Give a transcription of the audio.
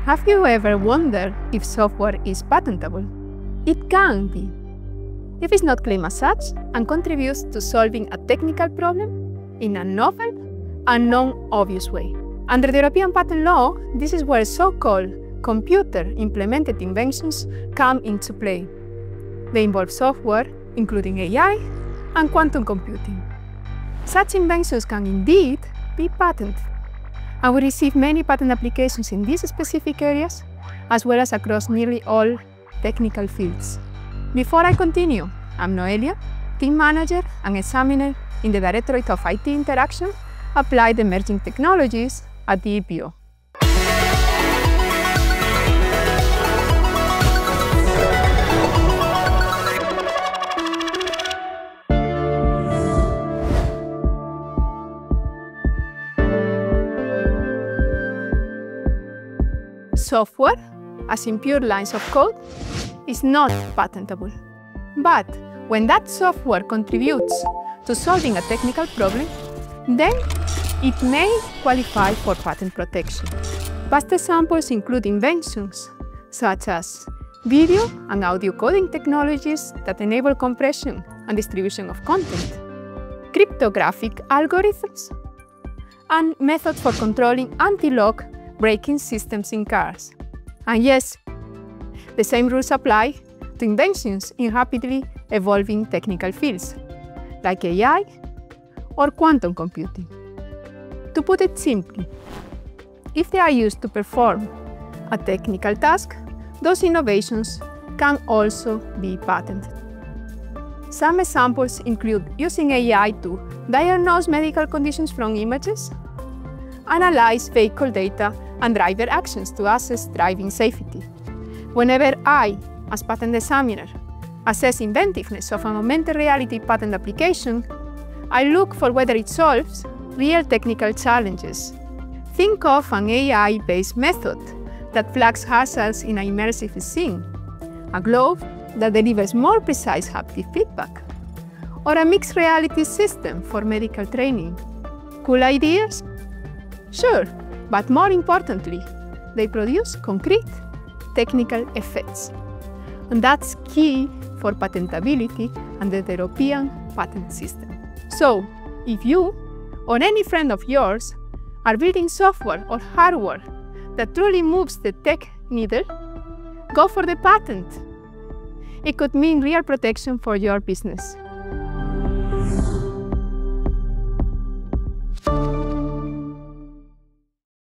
Have you ever wondered if software is patentable? It can be, if it's not claimed as such and contributes to solving a technical problem in a novel and non-obvious way. Under the European patent law, this is where so-called computer-implemented inventions come into play. They involve software, including AI and quantum computing. Such inventions can indeed be patented, and we receive many patent applications in these specific areas, as well as across nearly all technical fields. Before I continue, I'm Noelia, Team Manager and Examiner in the Directorate of IT Interaction, Applied Emerging Technologies at the EPO. Software, as in pure lines of code, is not patentable. But when that software contributes to solving a technical problem, then it may qualify for patent protection. Past examples include inventions such as video and audio coding technologies that enable compression and distribution of content, cryptographic algorithms, and methods for controlling anti-lock braking systems in cars. And yes, the same rules apply to inventions in rapidly evolving technical fields, like AI or quantum computing. To put it simply, if they are used to perform a technical task, those innovations can also be patented. Some examples include using AI to diagnose medical conditions from images, analyze vehicle data and driver actions to assess driving safety. Whenever I, as patent examiner, assess inventiveness of an augmented reality patent application, I look for whether it solves real technical challenges. Think of an AI-based method that flags hazards in an immersive scene, a glove that delivers more precise haptic feedback, or a mixed reality system for medical training. Cool ideas? Sure, but more importantly, they produce concrete technical effects. And that's key for patentability under the European patent system. So, if you or any friend of yours are building software or hardware that truly moves the tech needle, go for the patent. It could mean real protection for your business.